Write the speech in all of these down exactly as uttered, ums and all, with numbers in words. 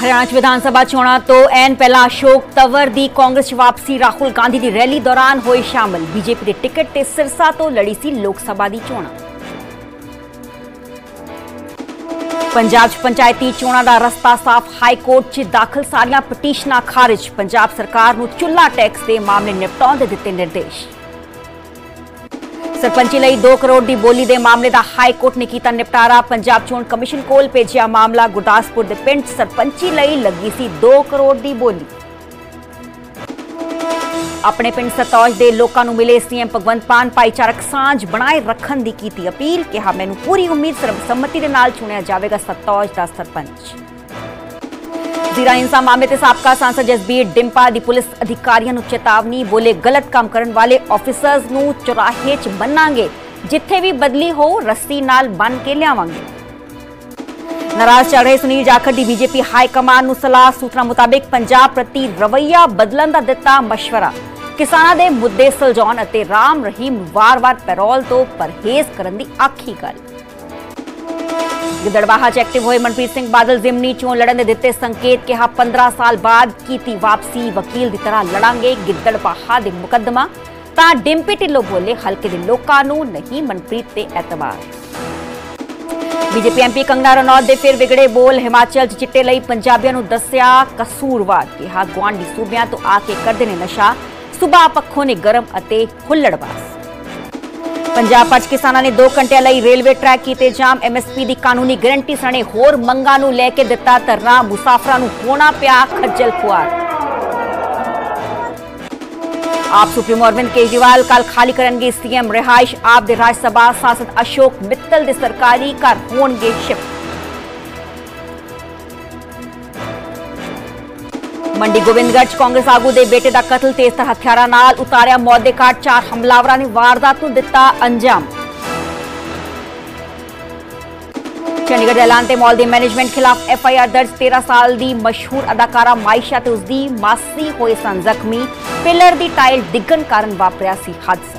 हरियाणा विधानसभा चोणां तो एन पहला अशोक तंवर दी कांग्रेस वापसी, राहुल गांधी की रैली दौरान होए शामिल। बीजेपी के टिकट ते सिरसा तो लड़ी सी लोकसभा दी चोणां। पंजाब च पंचायती चोणां दा रस्ता साफ, हाईकोर्ट च दाखल सारियां पटीशनां खारिज। पंजाब सरकार नूं चुल्हा टैक्स के मामले निपटाउण दे दित्ते निर्देश। सरपंची लई दो करोड़ की बोली के मामले का हाईकोर्ट ने किया निपटारा। पंजाब चोण कमिशन कोल भेजिया मामला। गुरदासपुर के पिंड सरपंची लई लगी सी दो करोड़ की बोली। अपने पिंड सतौज के लोगों को मिले सीएम भगवंत मान, भाईचारक सांझ बनाए रखने की की अपील। कहा मैनू पूरी उम्मीद सर्वसम्मति के नाल चुनिया जाएगा सतौज का सरपंच। जीरा हिंसा मामले ते साबका सांसद जसबीर डिंपा दी पुलिस अधिकारियों को चेतावनी। बोले गलत काम करने वाले ऑफिसर्स नूं चौराहे च बन्नांगे, जिथे भी बदली हो रस्सी नाल बन के लियावांगे। नाराज चल रहे सुनील जाखड़ दी बीजेपी हाईकमान नूं सलाह। सूत्रों मुताबिक पंजाब प्रति रवैया बदलन दा दिता मशवरा। किसानां दे मुद्दे सुलझाउण अते राम रहीम वार-वार पैरोल तो परहेज करन दी आखी गल। गिद्दड़बाहा च एक्टिव हुए मनप्रीत सिंह बादल जिमनी चोण लड़न दे दिते संकेत। कहा पंद्रह साल बाद कीती वापसी, वकील की तरह लड़ांगे गिद्दड़बाहा दे मुकदमा। तां डिंपी ढिल्लों बोले हल्के दे लोकां नूं नहीं मनप्रीत ते एतबार। बीजेपी एमपी कंगना रनौत दे फिर विगड़े बोल। हिमाचल च चिट्टे लई पंजाबियां नूं दस्सिया कसूरवार। कहा गुआंढी सूबियां तो आके करदे ने नशा, सुबह पक्षों ने गरम अते हुल्लड़बाज। पंजाब च किसानों ने दो घंटे लई रेलवे ट्रैक किए जाम। एमएसपी की कानूनी गारंटी सने होर मंगां नूं लैके दिता धरना। मुसाफरां नूं होना पिया खज्जल खुआर। आप सुप्रीमो अरविंद केजरीवाल कल खाली करनगे सीएम रिहाइश। आप दे राज्यसभा सांसद अशोक मित्तल दे सरकारी घर होणगे शिफ्ट। मंडी गोबिंदगढ़ कांग्रेस आगू के बेटे का कतल, तेजतर हथियारों नाल उतारिया मौत के घाट। चार हमलावरों ने वारदात नूं दिता अंजाम। चंडीगढ़ ऐलान ते मॉल के मैनेजमेंट खिलाफ एफ आई आर दर्ज। तेरह साल की मशहूर अदाकारा मायशा ते उसकी मासी होए सन जख्मी। पिलर की टाइल डिगन कारण वापरिया सी हादसा।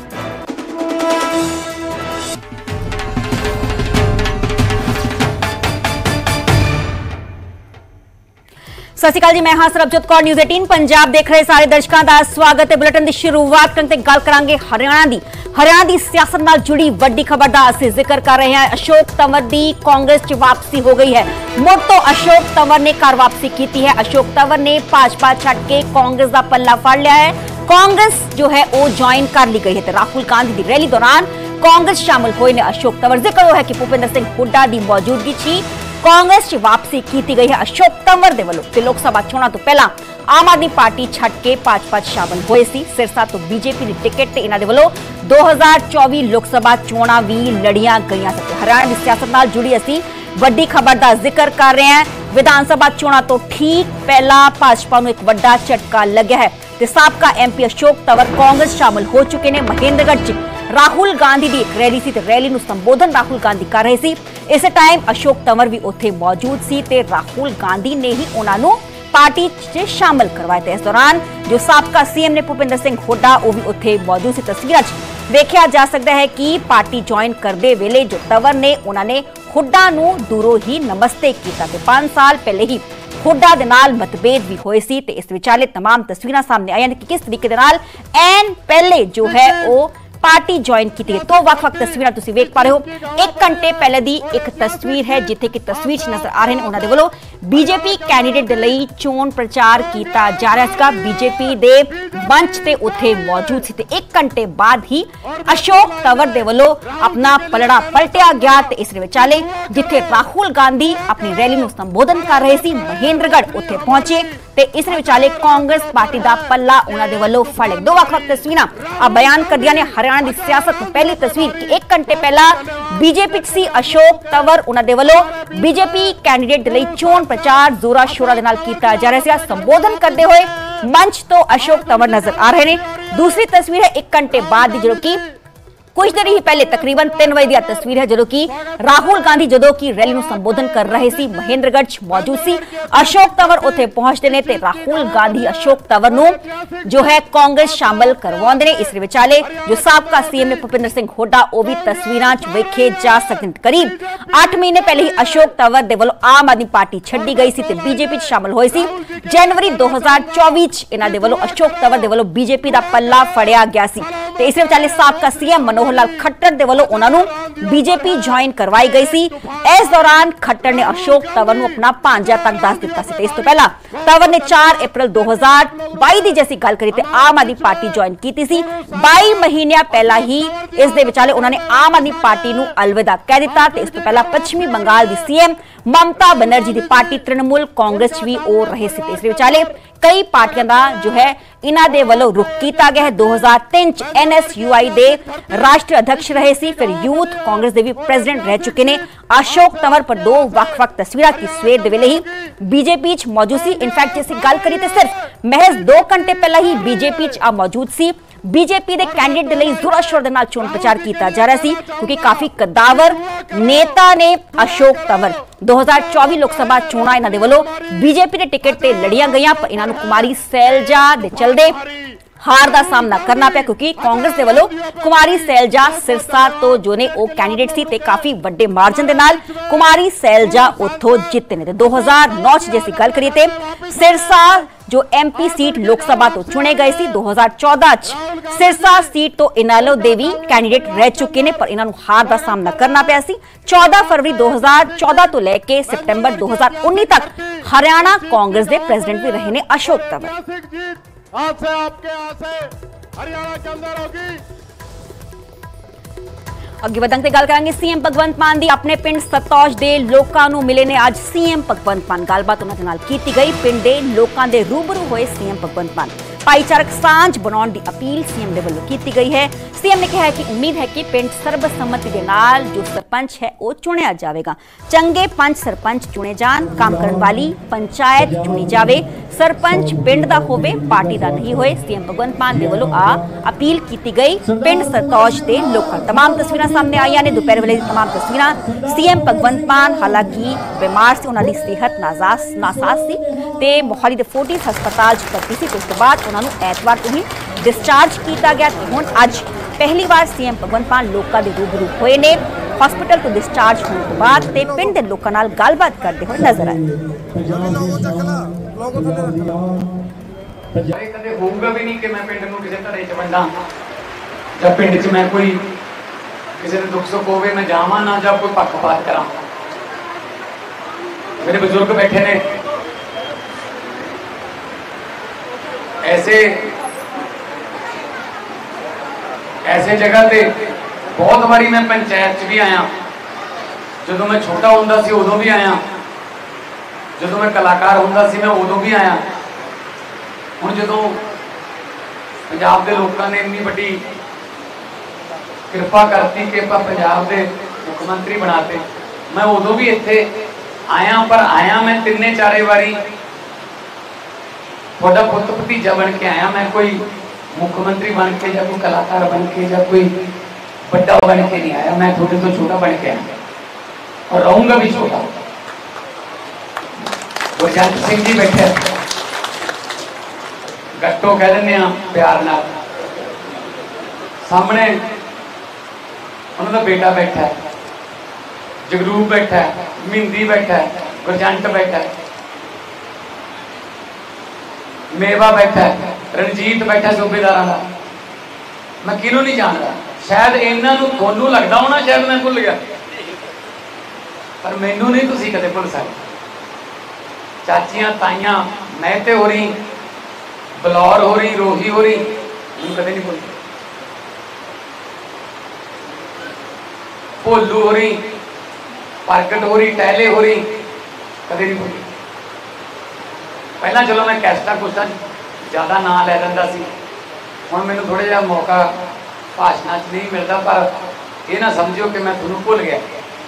सत श्री अकाल जी, मैं हां सरबजोत कौर। न्यूज़ अठारह पंजाब देख रहे सारे दर्शकों का स्वागत है। बुलेटिन की शुरुआत करते गल करांगे हरियाणा की हरियाणा की सियासत नाल जुड़ी वड्डी खबर का असीं जिक्र कर रहे हैं। अशोक तंवर की कांग्रेस च वापसी हो गई है। मुड़ तो अशोक तंवर ने घर वापसी की है। अशोक तंवर ने भाजपा छड्ड के कांग्रेस का पल्ला फड़ लिया है। कांग्रेस जो है वो ज्वाइन कर ली गई है। राहुल गांधी की रैली दौरान कांग्रेस शामिल हुए ने अशोक तंवर। जिक्र है कि भूपेंद्र सिंह हुड्डा की मौजूदगी थी। कांग्रेस की वापसी की गई है अशोक तंवर दे वल्लों। ते लोकसभा चोणां तो पहला आम आदमी पार्टी छड्ड के भाजपा शामिल हुए सी। सिरसा तो बीजेपी की टिकट ते इन्हां दे वल्लों दो हज़ार चौबीस लोकसभा चोणां भी लड़ियां गईयां सी। हरियाणा की सियासत नाल जुड़ी असीं वड्डी खबर का जिक्र कर रहे हैं। विधानसभा चोणां तो ठीक पहला भाजपा नूं एक वड्डा झटका लग्या है ते साबका एमपी अशोक तंवर कांग्रेस शामिल हो चुके हैं। महेंद्रगढ़ च राहुल गांधी की एक रैली सी ते रैली नूं संबोधन राहुल गांधी कर रहे सी। इस टाइम अशोक तंवर भी उत्थे मौजूद सी ते राहुल गांधी ने ही उन्हां नूं पार्टी च शामिल करवाया थे। इस दौरान जो साबका सीएम ने भूपेंद्र सिंह हुड्डा वो भी उत्थे मौजूद सी। तस्वीरां च देखा जा सकता है कि पार्टी ज्वाइन करते वेले जो तंवर ने उन्होंने हुड्डा नूं दूरों ही नमस्ते किया। पांच साल पहले ही हुड्डा दे नाल मतभेद भी होए सी ते इस विचाले तमाम तस्वीरां सामने आईयां कि किस तरीके दे नाल एन पहले जो है वो पार्टी ज्वाइन की गई। तो वक्-वक् तस्वीरां तुसीं वेख पा रहे हो। एक घंटे पहले दी एक तस्वीर है जिथे कि तस्वीर नजर आ रहे हैं उन्हां दे वल्लों बीजेपी कैंडीडेट दे लई चोण प्रचार किया जा रहा है। बीजेपी दे मंच ते उत्थे मौजूद सी ते एक घंटे बाद ही अशोक तंवर दे वल्लों अपना पलड़ा पलटिया गया। ते इस विचाले जिथे राहुल गांधी अपनी रैली नूं संबोधन कर रहे सी, महेंद्रगढ़ उत्थे पहुंचे ते इस विचाले कांग्रेस पार्टी का पल्ला उन्हां दे वल्लों फड़ लिया। दो वक्-वक् तस्वीरां अब बयान कर दिया ने हरियाणा की सियासत में। पहली तस्वीर कि एक घंटे पहला बीजेपी सी अशोक तंवर उन्हां दे वल्लों बीजेपी कैंडीडेट दे लई चोण प्रचार जोरा शोरा दे नाल कीता जा रहा है। संबोधन करते हुए मंच तो अशोक तंवर नजर आ रहे हैं। दूसरी तस्वीर है एक घंटे बाद जो कि कुछ देर ही पहले तकरीबन तीन बजे दी तस्वीर है जो कि राहुल गांधी जो कि रैली ਨੂੰ संबोधन कर रहे सी महेंद्रगढ़ मौजूद सी। अशोक तंवर उत्थे पहुंचते ने ते राहुल गांधी अशोक तंवर ਨੂੰ जो है कांग्रेस शामिल करवाउंदे ने। इस विचाले जो साबका सीएम ने भुपिंदर सिंह हुड्डा वो भी तस्वीरां च वेखे जा सकदे। करीब आठ महीने पहले ही अशोक तंवर दे वल्लों आम आदमी पार्टी छड्डी गई सी ते बीजेपी च शामिल होए सी। जनवरी दो हज़ार चौबीस च इन्हां दे वल्लों अशोक तंवर दे वल्लों बीजेपी दा पल्ला फड़िया गया सी ते इस विचाले साबका सीएम मनोहर लाल खट्टर दे वल्लों उन्हां नूं बीजेपी ज्वाइन करवाई गई सी। इस दौरान खट्टर ने अशोक तंवर नूं अपना भांजा तक दस दिता सी। इस तो पहला तंवर ने चार अप्रैल दो हज़ार बाई दी जैसी गल करी ते आम आदमी पार्टी ज्वाइन की सी। बाई महीने पहला ही इस दे विचाले उन्होंने आम आदमी पार्टी नूं अलविदा कह दिता ते इस तो पहला पश्चिमी बंगाल दी सीएम ममता बनर्जी दी पार्टी तृणमूल कांग्रेस भी ओ रहे सी। इस विचाले कई पार्टियां दा जो है इन्हां दे वल्लों रुख कीता गया है। दो हज़ार तीन च एन एस यू आई दे राष्ट्रीय अध्यक्ष रहे सी, फिर यूथ कांग्रेस दे भी प्रेसिडेंट रह चुके ने अशोक तंवर पर दो वक् वक् तस्वीरां की सवेर दे वेले ही बीजेपी च मौजूद सी। इनफैक्ट जैसी गल करी ते सिर्फ महज दो घंटे पहला ही बीजेपी च आ मौजूद सी। बीजेपी के कैंडिडेट के लिए जोरा शोर के नाल चोण प्रचार किया जा रहा सी क्योंकि काफी कद्दावर नेता ने अशोक तंवर दो हज़ार चौबीस लोकसभा चोणां इन्हां दे वल्लों बीजेपी के टिकट ते लड़ियां गईयां पर इन्हां नूं कुमारी सैलजा दे चलदे हार का सामना करना पिया क्योंकि कांग्रेस के वलों कुमारी सैलजा सिरसा तो जो ने वो कैंडिडेट सी ते काफी बड़े मार्जिन के नाल कुमारी सैलजा उथों जिते ने। दो हज़ार नौ च जैसी गल करिए ते सिरसा जो एमपी सीट लोकसभा तो चुने गए सी। दो हज़ार चौदह च सिरसा सीट तो इनालो देवी कैंडिडेट रह चुके ने पर इन्हां नूं हार का सामना करना पिया सी। चौदह फरवरी दो हज़ार चौदह तो लेके सितंबर दो हज़ार उन्नीस तक हरियाणा कांग्रेस के प्रेसिडेंट भी रहे ने अशोक तंवर। आज से आपके आसे हरियाणा के अंदर होगी। अगे वधंगे गल करांगे सीएम भगवंत मान दी अपने पिंड सतौज दे लोकां नूं मिले ने आज सीएम भगवंत मान। गलबात उन्हां दे नाल कीती गई। पिंड दे लोकां दे रूबरू होए सीएम भगवंत मान। भाईचारक सांझ बनाउण दी अपील सीएम दे वल्लों कीती गई है। सीएम ने कहा है कि उम्मीद है कि पिंड सर्बसम्मति दे नाल जो सरपंच है वो चुनिया जाएगा। चंगे पंच सरपंच चुने जान, काम करने वाली पंचायत चुनी जावे, सरपंच पिंड दा होवे पार्टी दा नहीं होए। सीएम भगवंत मान दे वल्लों आ अपील कीती गई पिंड सतौज दे लोकां। तमाम तस्वीरां सामने आईयां ने दोपहर वेले दी तमाम तस्वीरां। सीएम भगवंत मान हालांकि बीमार से उन्हां दी सेहत नाजास नासाज सी ते मोहाली दे फोर्टिस हस्पताल च भर्ती सी। उस तो बाद उन्हां नूं ऐतवार को ही डिस्चार्ज किया गया। हुण अज पहली बार सीएम भगवंत मान लोकां दे रूबरू होए ने। हॉस्पिटल तो डिस्चार्ज होने के बाद ते पिंड दे लोकां नाल गलबात करते हुए नजर आए। कदे होऊगा भी नहीं कि मैं पिंड नूं किसी तरह च वंडा जब पिंड च मैं कोई किसी दुख सुख होवे मैं जावां ना जब कोई पक्षपात करा। मेरे बुजुर्ग बैठे ने ऐसे ऐसे जगह पे बहुत बारी मैं पंचायत भी आया। जो मैं छोटा होंदा सी उदों भी आया, जो मैं कलाकार होंदा सी मैं उदों भी आया। हुण जो पंजाब के लोगों ने इन्नी बड़ी कृपा करती कि पंजाब के मुख्यमंत्री बनाते, मैं उदों भी इत्थे आया। पर आया मैं तिन्ने चारे बारी थोड़ा पुत भतीजा बन के आया। मैं कोई मुख्यमंत्री बन के या कोई कलाकार बन के या कोई बड़ा बन के नहीं आया। मैं थोड़े तो छोटा बन के आया और रहूंगा भी छोटा। गुरजंत सिंह जी बैठे गट्टो कह दें प्यार नाल, सामने उन्होंने बेटा बैठा है, जगरूप बैठा है, मिंदी बैठा है, गुरजंत बैठा है, मेवा बैठा है, रणजीत बैठा सूबेदार का। मैं किनू नहीं जानता, शायद इन्हों थोनू लगता होना शायद मैं भुल गया, पर मैनू नहीं तुसी कदे भुल सकते। चाचियां ताइयां महते हो रही, बलौर हो रही, रोही हो रही, मैं कदे नहीं भुलती। भोलू हो रही, प्रगट हो रही, टहले हो रही, कदे नहीं भुलती। पहला चलो मैं कैसटा कुछटा ज़्यादा ना लै लेंदा सी, हुण मैनूं थोड़ा जिहा मौका भाषण च नहीं मिलता। पर यह ना समझियो कि मैं तुहानूं भुल गया।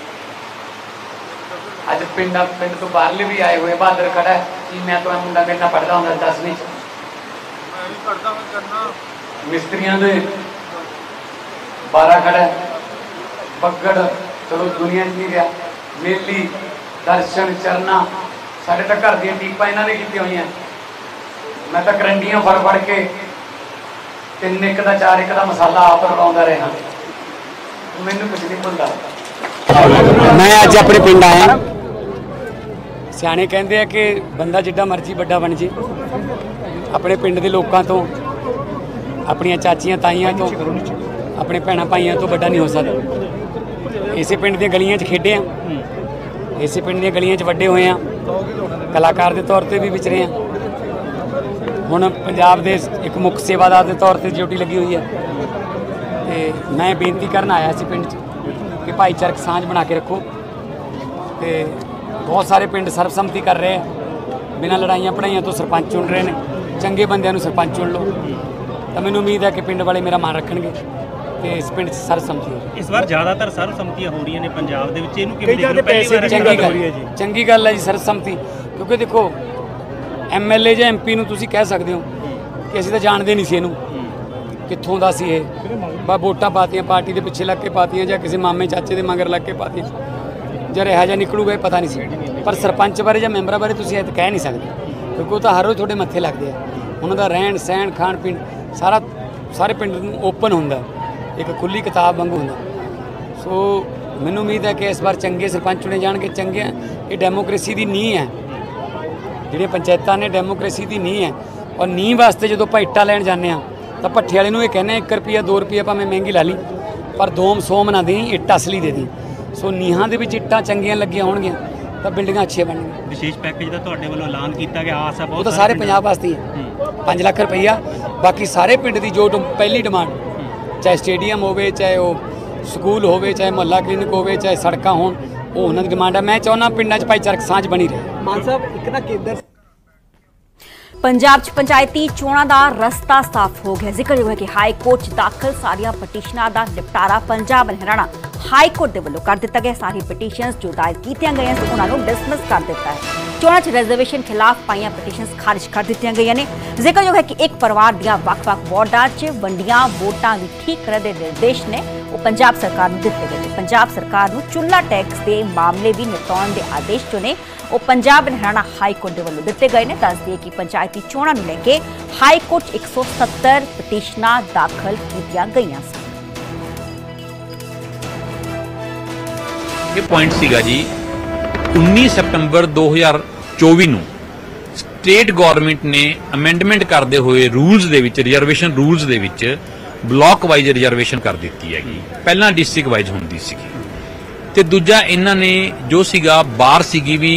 अज पिंड पिंड तो बाहरले भी आए हुए, बहादुर खड़ा है कि मैं तो मुंडा मेरे नाल पढ़दा हुंदा दसवीं मिस्त्रियां दे बारा खड़ा बगड़ चलो दुनिया नहीं रहा, मेली दर्शन चरना साढ़े तो घर दी टीपा इन्होंने की हुई हैं। मैं तो करंडियां फड़ फड़ के तीन एक का चार एक का मसाला आप रलाउंदा रहा, मैनू कुछ नहीं भुलदा। मैं अज अपने पिंड आया। सियाने कहते हैं कि बंदा जिड्डा मर्जी बड़ा बन जे, अपने पिंड के लोगों तो, अपन चाचियां ताइयां तो, अपने भैन भाइयों तो बड़ा नहीं हो सकता। इसे पिंड दी गलियां च खेडे हैं, इसे पिंड दी गलियां च वड्डे होए हैं, कलाकार के तौर पर भी विचरे हैं। हुण पंजाब दे एक मुख सेवादार के तौर पर ड्यूटी लगी हुई है। तो मैं बेनती करन आया सी पिंड च कि भाईचारक सांझ बना के रखो। तो बहुत सारे पिंड सर्वसम्मति कर रहे हैं, बिना लड़ाइयां पढ़ाइयां तो सरपंच चुन रहे हैं। चंगे बंदियां नूं सरपंच चुन लो, तो मैनूं उम्मीद है कि पिंड वाले मेरा मान रखणगे कि इस पिंड सर्वसम्मति। इस बार ज़्यादातर सर्वसम्मतियां हो रही ने पंजाब दे विच, इहनूं किवें देखदे हो? पहली वार चंगी गल चंगी गल है जी सर्वसम्मति, क्योंकि देखो एम एल ए ਜਾਂ एम पी ਨੂੰ ਤੁਸੀਂ ਕਹਿ ਸਕਦੇ ਹੋ ਕਿ ਅਸੀਂ ਤਾਂ ਜਾਣਦੇ ਨਹੀਂ ਸੀ ਇਹਨੂੰ ਕਿੱਥੋਂ ਦਾ ਸੀ ਇਹ, ਬਸ ਵੋਟਾਂ ਪਾਤੀਆਂ ਪਾਰਟੀ ਦੇ ਪਿੱਛੇ ਲੱਗ ਕੇ ਪਾਤੀਆਂ ਜਾਂ ਕਿਸੇ ਮਾਮੇ ਚਾਚੇ ਦੇ ਮਗਰ ਲੱਗ ਕੇ ਪਾਤੀਆਂ, ਜਾਂ ਰਿਹਾ ਜਾਂ ਨਿਕਲੂਗਾ ਇਹ ਪਤਾ ਨਹੀਂ ਸੀ। ਪਰ ਸਰਪੰਚ ਬਾਰੇ ਜਾਂ ਮੈਂਬਰਾਂ ਬਾਰੇ ਤੁਸੀਂ ਇਹ ਤਾਂ ਕਹਿ ਨਹੀਂ ਸਕਦੇ, ਕਿਉਂਕਿ ਉਹ ਤਾਂ ਹਰ ਰੋਜ਼ ਤੁਹਾਡੇ ਮੱਥੇ ਲੱਗਦੇ ਆ। ਉਹਨਾਂ ਦਾ ਰਹਿਣ ਸਹਿਣ ਖਾਣ ਪੀਣ ਸਾਰਾ ਸਾਰੇ ਪਿੰਡ ਨੂੰ ਓਪਨ ਹੁੰਦਾ, ਇੱਕ ਖੁੱਲੀ ਕਿਤਾਬ ਵਾਂਗੂ ਹੁੰਦਾ। ਸੋ ਮੈਨੂੰ ਉਮੀਦ ਹੈ ਕਿ ਇਸ ਵਾਰ ਚੰਗੇ ਸਰਪੰਚ ਚੁਣੇ ਜਾਣਗੇ। ਚੰਗੇ ਇਹ ਡੈਮੋਕ੍ਰੇਸੀ ਦੀ ਨੀਂਹ ਹੈ, ਜਿਹੜੀਆਂ ਪੰਚਾਇਤਾਂ ਨੇ ਡੈਮੋਕ੍ਰੇਸੀ ਦੀ ਨੀਂਹ ਹੈ। ਔਰ ਨੀਂਹ ਵਾਸਤੇ ਜਦੋਂ ਆਪਾਂ ਇੱਟਾਂ ਲੈਣ ਜਾਂਦੇ ਹਾਂ ਤਾਂ ਭੱਠੇ ਵਾਲੇ ਨੂੰ ਇਹ ਕਹਿੰਦੇ ਇੱਕ ਰੁਪਈਆ ਦੋ ਰੁਪਈਆ ਭਾਵੇਂ ਮਹਿੰਗੀ ਲਾ ਲਈ, ਪਰ ਦੋਮ ਸੋਮ ਨਾ ਦੇਈਂ, ਇੱਟ ਅਸਲੀ ਦੇ ਦੀ। ਸੋ ਨੀਹਾਂ ਦੇ ਵਿੱਚ ਇੱਟਾਂ ਚੰਗੀਆਂ ਲੱਗੀਆਂ ਹੋਣਗੀਆਂ ਤਾਂ ਬਿਲਡਿੰਗਾਂ ਅੱਛੀਆਂ ਬਣਨਗੀਆਂ। ਵਿਸ਼ੇਸ਼ ਪੈਕੇਜ ਦਾ ਤੁਹਾਡੇ ਵੱਲੋਂ ਐਲਾਨ ਕੀਤਾ ਗਿਆ, ਆਸ ਹੈ ਬਹੁਤ? ਉਹ ਤਾਂ ਸਾਰੇ ਪੰਜਾਬ ਵਾਸਤੇ ਹੀ ਹੈ, ਪੰਜ ਲੱਖ ਰੁਪਈਆ। ਬਾਕੀ ਸਾਰੇ ਪਿੰਡ ਦੀ ਜੋ ਪਹਿਲੀ ਡਿਮਾਂਡ, ਚਾਹੇ ਸਟੇਡੀਅਮ ਹੋਵੇ, ਚਾਹੇ ਉਹ ਸਕੂਲ ਹੋਵੇ, ਚਾਹੇ ਮੁਹੱਲਾ ਕਲੀਨਿਕ ਹੋਵੇ, ਚਾਹੇ ਸੜਕਾਂ ਹੋਣ, ਉਹ ਉਹਨਾਂ ਦੀ ਡਿਮਾਂਡ ਹੈ। ਮੈਂ ਚਾਹੁੰਦਾ ਪਿੰਡਾਂ 'ਚ ਭਾਈਚਾਰਕ ਸਾਂਝ ਬਣੀ ਰਹੇ। ਮਾਨ ਸਾਹਿਬ ਇੱਕ ਨਾ ਕੇਂਦਰ पंजाब च पंचायती चोणां दा रस्ता साफ हो गया। जिक्र है कि हाई कोर्ट च दाखिल सारिया पटीशनां दा निपटारा पंजाब हरियाणा हाई कोर्ट दे वल्लों कर दिता गया। सारी पटीशनस जो दायर कीतियां गईयां सी उन्हां नूं डिसमिस कर दिता है। चोणां च रिजर्वेशन खिलाफ पाईयां पटीशनस खारिज कर दित्तियां गईयां ने। जिक्र है कि एक परिवार दियां वख-वख वार्डां च वंडियां वोटां दी ठीक करने दे निर्देश ने वो पंजाब सरकार नूं दित्ते गए। पंजाब सरकार नूं चुल्ला टैक्स के मामले भी निपटाउण दे आदेश जो ने वो पंजाब हरियाणा हाई कोर्ट के वल्लों दिते गए ने। दस दिए कि पंचायती चोणां नूं लैके हाई कोर्ट एक सौ सत्तर पटीशनां दाखिल कीतियां गईयां सी। ये पॉइंट सीगा जी उन्नीस सितंबर दो हज़ार चौबीस नूं स्टेट गवर्नमेंट ने अमेंडमेंट करते हुए रूल्स दे विच रिजर्वेशन रूल्स दे विच ब्लॉक वाइज रिजर्वेशन कर दी हैगी। पहला डिस्ट्रिक्ट वाइज होंदी सी ते दूजा इन्हां ने जो सीगा बार सीगी भी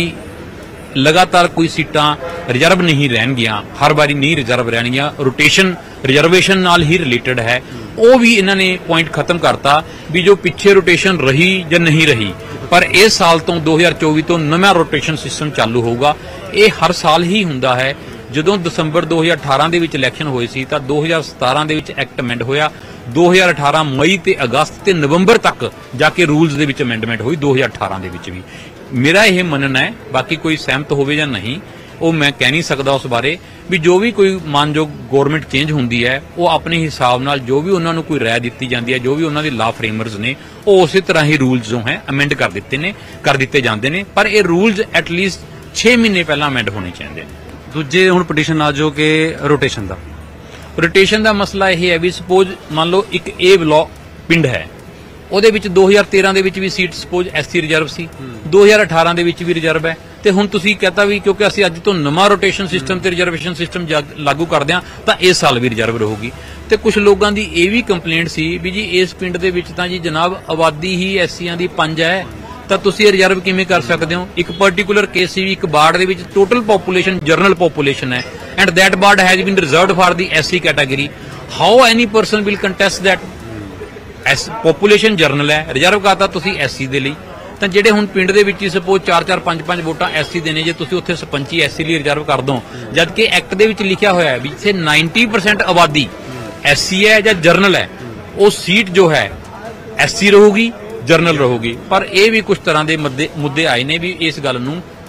लगातार कोई सीटां रिजर्व नहीं रहणगियां, हर बारी नहीं रिजर्व रहणगियां, रोटेशन रिजर्वेशन नाल ही रिलेटेड है। वो भी इन्हां ने पॉइंट खत्म करता भी जो पिछे रोटेशन रही या नहीं रही, पर इस साल तो दो हज़ार चौबीस तो नवा रोटेशन सिस्टम चालू होगा। ये हर साल ही हुंदा है। ਜਦੋਂ ਦਸੰਬਰ दो हज़ार अठारह ਦੇ ਵਿੱਚ ਇਲੈਕਸ਼ਨ ਹੋਏ ਸੀ ਤਾਂ दो हज़ार सत्रह ਦੇ ਵਿੱਚ ਐਕਟ ਅਮੈਂਡ ਹੋਇਆ। दो हज़ार अठारह ਮਈ ਤੇ ਅਗਸਤ ਤੇ ਨਵੰਬਰ ਤੱਕ ਜਾ ਕੇ ਰੂਲਸ ਦੇ ਵਿੱਚ ਅਮੈਂਡਮੈਂਟ ਹੋਈ। दो हज़ार अठारह ਦੇ ਵਿੱਚ ਵੀ ਮੇਰਾ ਇਹ ਮੰਨਣਾ ਹੈ, ਬਾਕੀ ਕੋਈ ਸਹਿਮਤ ਹੋਵੇ ਜਾਂ ਨਹੀਂ ਉਹ ਮੈਂ ਕਹਿ ਨਹੀਂ ਸਕਦਾ ਉਸ ਬਾਰੇ, ਵੀ ਜੋ ਵੀ ਕੋਈ ਮਾਨਯੋਗ ਗਵਰਨਮੈਂਟ ਚੇਂਜ ਹੁੰਦੀ ਹੈ ਉਹ ਆਪਣੇ ਹਿਸਾਬ ਨਾਲ ਜੋ ਵੀ ਉਹਨਾਂ ਨੂੰ ਕੋਈ ਰਾਏ ਦਿੱਤੀ ਜਾਂਦੀ ਹੈ, ਜੋ ਵੀ ਉਹਨਾਂ ਦੇ ਲਾ ਫਰੇਮਰਸ ਨੇ ਉਹ ਉਸੇ ਤਰ੍ਹਾਂ ਹੀ ਰੂਲਸ ਜੋ ਹੈ ਅਮੈਂਡ ਕਰ ਦਿੱਤੇ ਨੇ ਕਰ ਦਿੱਤੇ ਜਾਂਦੇ ਨੇ। ਪਰ ਇਹ ਰੂਲਸ ਐਟਲੀਸਟ छे ਮਹੀਨੇ ਪਹਿਲਾਂ ਅਮੈਂਡ ਹੋਣੇ ਚਾਹੀਦੇ ਨੇ। ਦੂਜੇ ਹੁਣ ਪਟੀਸ਼ਨ ਆ ਜੋ ਕਿ ਰੋਟੇਸ਼ਨ ਦਾ रोटेशन का मसला यह है भी सपोज मान लो एक ए ब्लॉक पिंड है ਉਹਦੇ ਵਿੱਚ दो हज़ार तेरह ਦੇ ਵਿੱਚ ਵੀ ਸੀਟ ਸਪੋਜ਼ ਐਸਸੀ ਰਿਜ਼ਰਵ ਸੀ, दो हज़ार अठारह ਦੇ ਵਿੱਚ ਵੀ ਰਿਜ਼ਰਵ ਹੈ ਤੇ ਹੁਣ ਤੁਸੀਂ ਕਹਤਾ ਵੀ ਕਿਉਂਕਿ ਅਸੀਂ ਅੱਜ ਤੋਂ ਨਵਾਂ ਰੋਟੇਸ਼ਨ ਸਿਸਟਮ ਤੇ ਰਿਜ਼ਰਵੇਸ਼ਨ ਸਿਸਟਮ ਲਾਗੂ ਕਰਦੇ ਹਾਂ ਤਾਂ ਇਸ ਸਾਲ ਵੀ ਰਿਜ਼ਰਵ ਰਹੂਗੀ। ਤੇ ਕੁਝ ਲੋਕਾਂ ਦੀ ਇਹ ਵੀ ਕੰਪਲੇਂਟ ਸੀ ਵੀ ਜੀ ਇਸ ਪਿੰਡ ਦੇ ਵਿੱਚ ਤਾਂ ਜੀ ਜਨਾਬ ਆਬਾਦੀ ਹੀ ਐਸੀਆਂ ਦੀ ਪੰਜ ਹੈ ਤਾਂ ਤੁਸੀਂ ਇਹ ਰਿਜ਼ਰਵ ਕਿਵੇਂ ਕਰ ਸਕਦੇ ਹੋ। ਇੱਕ ਪਾਰਟਿਕੂਲਰ ਕੇਸ ਸੀ ਵੀ ਇੱਕ ਵਾਰਡ ਦੇ ਵਿੱਚ ਟੋਟਲ ਪੋਪੂਲੇਸ਼ਨ ਜਨਰਲ ਪੋਪੂਲੇਸ਼ਨ ਹੈ and that ward has been reserved for the SC category. How any person will contest that as population general ਹੈ ਰਿਜ਼ਰਵ ਕਰਤਾ ਤੁਸੀਂ ਐਸਸੀ ਦੇ ਲਈ ਤਾਂ ਜਿਹੜੇ ਹੁਣ ਪਿੰਡ ਦੇ ਵਿੱਚ ਸਪੋਜ਼ ਚਾਰ ਚਾਰ ਪੰਜ ਪੰਜ ਵੋਟਾਂ ਐਸਸੀ ਦੇ ਨੇ ਜੇ ਤੁਸੀਂ ਉੱਥੇ ਸਰਪੰਚੀ ਐਸਸੀ ਲਈ ਰਿਜ਼ਰਵ ਕਰ ਦੋ ਜਦਕਿ ਐਕਟ ਦੇ ਵਿੱਚ ਲਿਖਿਆ ਹੋਇਆ ਹੈ ਵੀ ਜਿੱਥੇ ਨੱਬੇ ਪਰਸੈਂਟ ਆਬਾਦੀ ਐਸਸੀ ਹੈ ਜਾਂ ਜਰਨਲ ਹੈ ਉਹ ਸੀਟ ਜੋ ਹੈ ਐਸਸੀ ਰਹੂਗੀ ਜਰਨਲ ਰਹੂਗੀ। ਪਰ ਇਹ ਵੀ ਕੁਝ ਤਰ੍ਹਾਂ ਦੇ ਮੁੱਦੇ ਮੁੱਦੇ ਆਏ ਨੇ ਵੀ ਇਸ ਗੱਲ ਨੂੰ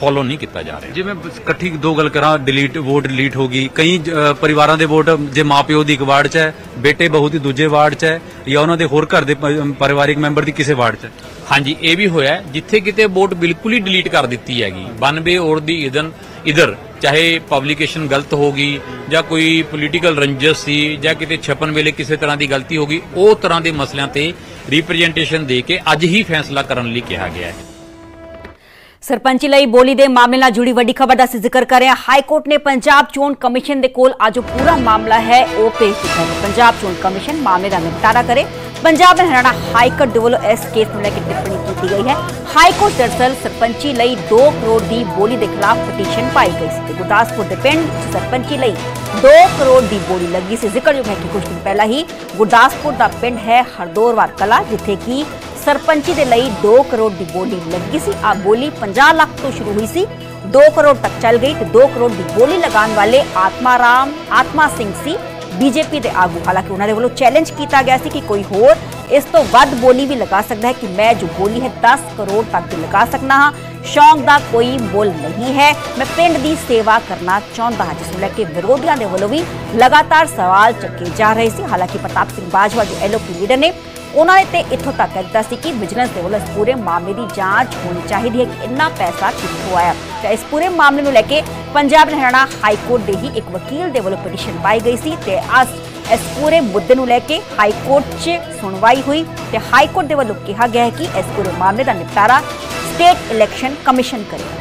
ਫੋਲੋ ਨਹੀਂ ਕੀਤਾ ਜਾ ਰਿਹਾ। ਜੇ ਮੈਂ ਇਕੱਠੀ ਦੋ ਗੱਲ ਕਰਾਂ, ਡਿਲੀਟ ਵੋਟ ਡਿਲੀਟ ਹੋ ਗਈ, ਕਈ ਅ, ਪਰਿਵਾਰਾਂ ਦੇ ਵੋਟ ਜੇ ਮਾਪਿਓ ਦੀ ਇੱਕ ਵਾਰਡ 'ਚ ਹੈ, ਬੇਟੇ ਬਹੂ ਦੀ ਦੂਜੇ ਵਾਰਡ 'ਚ ਹੈ, ਜਾਂ ਉਹਨਾਂ ਦੇ ਹੋਰ ਘਰ ਦੇ ਪ- ਪਰਿਵਾਰਿਕ ਮੈਂਬਰ ਦੀ ਕਿਸੇ ਵਾਰਡ 'ਚ ਹੈ। ਹਾਂਜੀ, ਇਹ ਵੀ ਹੋਇਆ ਜਿੱਥੇ ਕਿਤੇ ਵੋਟ ਬਿਲਕੁਲ ਹੀ ਡਿਲੀਟ ਕਰ ਦਿੱਤੀ ਹੈਗੀ। ਬਾਨਵੇਂ ਔਰ ਦੀ ਇਦਨ ਇਧਰ ਚਾਹੇ ਪਬਲਿਕੇਸ਼ਨ ਗਲਤ ਹੋ ਗਈ ਜਾਂ ਕੋਈ ਪੋਲੀਟੀਕਲ ਰੰਜਸ ਸੀ ਜਾਂ ਕਿਤੇ ਛਪਣ ਵੇਲੇ ਕਿਸੇ ਤਰ੍ਹਾਂ ਦੀ ਗਲਤੀ ਹੋ ਗਈ, ਉਹ ਤਰ੍ਹਾਂ ਦੇ ਮਸਲਿਆਂ ਤੇ ਰਿਪਰੈਜ਼ੈਂਟੇਸ਼ਨ ਦੇ ਕੇ ਅੱਜ ਹੀ ਫੈਸਲਾ ਕਰਨ ਲਈ ਕਿਹਾ ਗਿਆ ਹੈ। ਸਰਪੰਚੀ ਲਈ ਬੋਲੀ ਦੇ ਮਾਮਲੇ ਨਾਲ ਜੁੜੀ ਵੱਡੀ ਖਬਰ ਦਾ ਅਸੀਂ ਜ਼ਿਕਰ ਕਰ ਰਹੇ ਹਾਂ। ਹਾਈ ਕੋਰਟ ਨੇ ਪੰਜਾਬ ਚੋਣ ਕਮਿਸ਼ਨ ਦੇ ਕੋਲ ਅੱਜ ਪੂਰਾ ਮਾਮਲਾ ਹੈ ਉਹ ਪੇਸ਼ ਕੀਤਾ ਹੈ। ਪੰਜਾਬ ਚੋਣ ਕਮਿਸ਼ਨ ਮਾਮਲੇ ਦਾ ਨਿਪਟਾਰਾ ਕਰੇ। ਪੰਜਾਬ ਤੇ ਹਰਿਆਣਾ ਹਾਈ ਕੋਰਟ ਦੇ ਵੱਲੋਂ ਇਸ ਕੇਸ ਨੂੰ ਲੈ ਕੇ ਟਿੱਪਣੀ ਕੀਤੀ ਗਈ ਹੈ। ਹਾਈ ਕੋਰਟ ਦਰਅਸਲ ਸਰਪੰਚੀ ਲਈ ਦੋ ਕਰੋੜ ਦੀ ਬੋਲੀ ਦੇ ਖਿਲਾਫ ਪਟੀਸ਼ਨ ਪਾਈ ਗਈ ਸੀ ਤੇ ਗੁਰਦਾਸਪੁਰ ਦੇ ਪਿੰਡ ਸਰਪੰਚੀ ਲਈ ਦੋ ਕਰੋੜ ਦੀ ਬੋਲੀ ਲੱਗੀ ਸੀ। ਜ਼ਿਕਰਯੋਗ ਹੈ ਕਿ ਕੁਝ ਦਿਨ ਪਹਿਲਾਂ ਹੀ ਗੁਰਦਾਸਪੁਰ ਦਾ ਪਿੰਡ ਹੈ ਹਰਦੋਰਵਾਰ ਕਲਾ, ਜਿੱਥੇ ਕਿ ਸਰਪੰਚੀ ਦੇ ਲਈ ਦੋ ਕਰੋੜ ਦੀ ਬੋਲੀ ਲੱਗੀ ਸੀ। ਆ ਬੋਲੀ ਪੰਜਾਹ ਲੱਖ ਤੋਂ ਸ਼ੁਰੂ ਹੋਈ ਸੀ, ਦੋ ਕਰੋੜ ਤੱਕ ਚੱਲ ਗਈ ਤੇ ਦੋ ਕਰੋੜ ਦੀ ਬੋਲੀ ਲਗਾਉਣ ਵਾਲੇ ਆਤਮਾ ਰਾਮ ਆਤਮਾ ਸਿੰਘ ਸੀ, ਬੀਜੇਪੀ ਦੇ ਆਗੂ। ਹਾਲਾਂਕਿ ਉਹਨਾਂ ਦੇ ਵੱਲੋਂ ਚੈਲੰਜ ਕੀਤਾ ਗਿਆ ਸੀ ਕਿ ਕੋਈ ਹੋਰ ਇਸ ਤੋਂ ਵੱਧ ਬੋਲੀ ਵੀ ਲਗਾ ਸਕਦਾ ਹੈ, ਕਿ ਮੈਂ ਜੋ ਬੋਲੀ ਹੈ ਦਸ ਕਰੋੜ ਤੱਕ ਦੀ ਲਗਾ ਸਕਦਾ ਹਾਂ, ਸ਼ੌਂਕ ਦਾ ਕੋਈ ਮੁੱਲ ਨਹੀਂ ਹੈ, ਮੈਂ ਪਿੰਡ ਦੀ ਸੇਵਾ ਕਰਨਾ ਚਾਹੁੰਦਾ ਹਾਂ, ਜਿਸ ਨੂੰ ਲੈ ਕੇ ਵਿਰੋਧੀਆਂ ਦੇ ਵੱਲੋਂ ਵੀ ਲਗਾਤਾਰ ਸਵਾਲ ਚੱਕੇ ਜਾ ਰਹੇ ਸੀ। ਹਾਲਾਂਕਿ ਪ੍ਰਤਾਪ ਸਿੰਘ ਬਾਜਵਾ ਜੋ ਐਲਓਪੀ ਲੀਡਰ ਨੇ, ਉਹਨਾਂ ਨੇ ਤੇ ਇੱਥੋਂ ਤੱਕ ਕੀਤਾ ਸੀ ਕਿ ਵਿਜੀਲੈਂਸ ਦੇ ਵੱਲੋਂ ਇਸ ਪੂਰੇ ਮਾਮਲੇ ਦੀ ਜਾਂਚ ਹੋਣੀ ਚਾਹੀਦੀ ਹੈ ਕਿ ਇੰਨਾ ਪੈਸਾ ਕਿੱਥੋਂ ਆਇਆ। ਤੇ ਇਸ ਪੂਰੇ ਮਾਮਲੇ ਨੂੰ ਲੈ ਕੇ ਪੰਜਾਬ ਤੇ ਹਰਿਆਣਾ ਹਾਈ ਕੋਰਟ ਦੇ ਹੀ ਇੱਕ ਵਕੀਲ ਦੇ ਵੱਲੋਂ ਪਟੀਸ਼ਨ ਪਾਈ ਗਈ ਸੀ ਤੇ ਅੱਜ ਇਸ ਪੂਰੇ ਮੁੱਦੇ ਨੂੰ ਲੈ ਕੇ ਹਾਈ ਕੋਰਟ 'ਚ ਸੁਣਵਾਈ ਹੋਈ ਤੇ ਹਾਈ ਕੋਰਟ ਦੇ ਵੱਲੋਂ ਕਿਹਾ ਗਿਆ ਹੈ ਕਿ ਇਸ ਪੂਰੇ ਮਾਮਲੇ ਦਾ ਨਿਪਟਾਰਾ ਸਟੇਟ ਇਲੈਕਸ਼ਨ ਕਮਿਸ਼ਨ ਕਰੇਗਾ।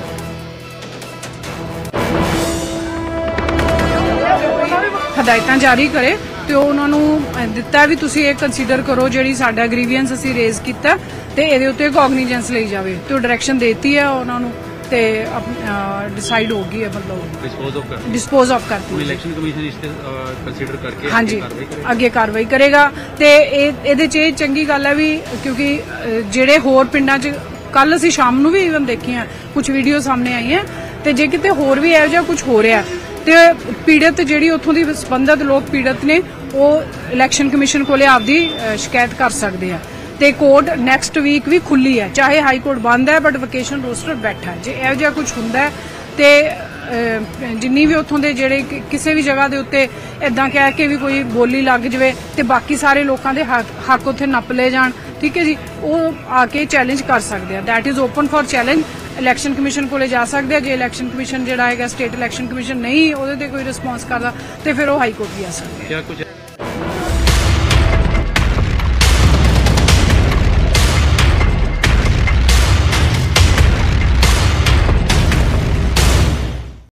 ਹਦਾਇਤਾਂ ਜਾਰੀ ਕਰੇ ਤੇ ਉਹਨਾਂ ਨੂੰ ਦਿੱਤਾ ਵੀ ਤੁਸੀਂ ਇਹ ਕੰਸੀਡਰ ਕਰੋ ਜਿਹੜੀ ਸਾਡਾ ਗ੍ਰੀਵੀਅੰਸ ਅਸੀਂ ਰੇਜ਼ ਕੀਤਾ ਤੇ ਇਹਦੇ ਉੱਤੇ ਕੌਗਨੀਜੈਂਸ ਲਈ ਜਾਵੇ ਤੇ ਉਹ ਡਾਇਰੈਕਸ਼ਨ ਦੇਤੀ ਹੈ ਉਹਨਾਂ ਨੂੰ ਤੇ ਡਿਸਾਈਡ ਹੋ ਗਈ ਹੈ, ਮਤਲਬ ਡਿਸਪੋਜ਼ ਆਫ ਕਰ ਡਿਸਪੋਜ਼ ਆਫ ਕਰਤੀ ਹੈ। ਇਲੈਕਸ਼ਨ ਕਮਿਸ਼ਨ ਇਸ ਤੇ ਕੰਸੀਡਰ ਕਰਕੇ ਹਾਂਜੀ ਅੱਗੇ ਕਾਰਵਾਈ ਕਰੇਗਾ ਤੇ ਇਹ ਇਹਦੇ 'ਚ ਇਹ ਚੰਗੀ ਗੱਲ ਹੈ ਵੀ ਕਿਉਂਕਿ ਜਿਹੜੇ ਹੋਰ ਪਿੰਡਾਂ 'ਚ ਕੱਲ ਅਸੀਂ ਸ਼ਾਮ ਨੂੰ ਵੀ ਇਵਨ ਦੇਖੀਆਂ ਕੁਝ ਵੀਡੀਓ ਸਾਹਮਣੇ ਆਈਆਂ ਤੇ ਜੇ ਕਿਤੇ ਹੋਰ ਵੀ ਇਹੋ ਜਿਹਾ ਕੁਝ ਹੋ ਰਿਹਾ ਤੇ ਪੀੜਤ ਜਿਹੜੀ ਉੱਥੋਂ ਦੀ ਸੰਬੰਧਿਤ ਲੋਕ ਪੀੜਤ ਨੇ ਉਹ ਇਲੈਕਸ਼ਨ ਕਮਿਸ਼ਨ ਕੋਲੇ ਆਪਦੀ ਸ਼ਿਕਾਇਤ ਕਰ ਸਕਦੇ ਆ ਤੇ ਕੋਰਟ ਨੈਕਸਟ ਵੀਕ ਵੀ ਖੁੱਲੀ ਹੈ, ਚਾਹੇ ਹਾਈ ਕੋਰਟ ਬੰਦ ਹੈ ਬਟ ਵਕੇਸ਼ਨ ਰੋਸਟਰ ਬੈਠਾ ਹੈ। ਜੇ ਇਹੋ ਜਿਹਾ ਕੁਝ ਹੁੰਦਾ ਤੇ ਜਿੰਨੀ ਵੀ ਉੱਥੋਂ ਦੇ ਜਿਹੜੇ ਕਿਸੇ ਵੀ ਜਗ੍ਹਾ ਦੇ ਉੱਤੇ ਇਦਾਂ ਕਹਿ ਕੇ ਵੀ ਕੋਈ ਬੋਲੀ ਲੱਗ ਜਾਵੇ ਤੇ ਬਾਕੀ ਸਾਰੇ ਲੋਕਾਂ ਦੇ ਹੱਕ ਉੱਥੇ ਨੱਪ ਲਏ ਜਾਣ, ਠੀਕ ਹੈ ਜੀ, ਉਹ ਆ ਕੇ ਚੈਲੰਜ ਕਰ ਸਕਦੇ ਆ। That is open for challenge. Election commission ਕੋਲੇ ਜਾ ਸਕਦੇ ਆ। ਜੇ ਇਲੈਕਸ਼ਨ ਕਮਿਸ਼ਨ ਜਿਹੜਾ ਹੈਗਾ ਸਟੇਟ ਇਲੈਕਸ਼ਨ ਕਮਿਸ਼ਨ ਨਹੀਂ ਉਹਦੇ ਤੇ ਕੋਈ ਰਿਸਪੌਂਸ ਕਰਦਾ ਤੇ ਫਿਰ ਉਹ ਹਾਈ ਕੋਰਟ ਵੀ ਆ ਸਕਦੇ ਆ।